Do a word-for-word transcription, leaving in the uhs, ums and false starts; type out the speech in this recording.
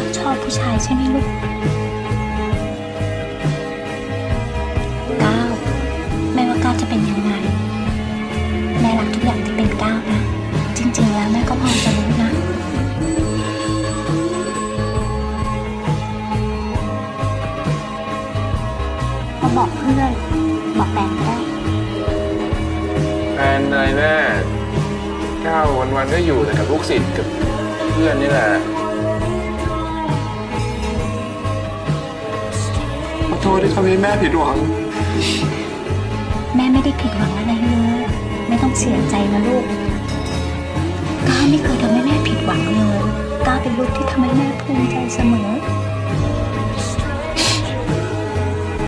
ชอบผู้ชายใช่ไหมลูกก้าวไม่ว่าก้าวจะเป็นยังไงแม่รักทุกอย่างที่เป็นก้าวนะจริงๆแล้วแม่ก็พอจะรู้นะมาบอกเพื่อนบอกแฟนก็ได้แฟนอะไรแม่ก้าววันๆก็อยู่แต่กับลูกศิษย์กับเพื่อนนี่แหละขอโทษที่ทำให้แม่ผิดหวังแม่ไม่ได้ผิดหวังอะไรเลยไม่ต้องเสียใจนะลูกก้าวไม่เคยทำให้แม่ผิดหวังเลยก้าวเป็นลูกที่ทำให้แม่ภูมิใจเสมอ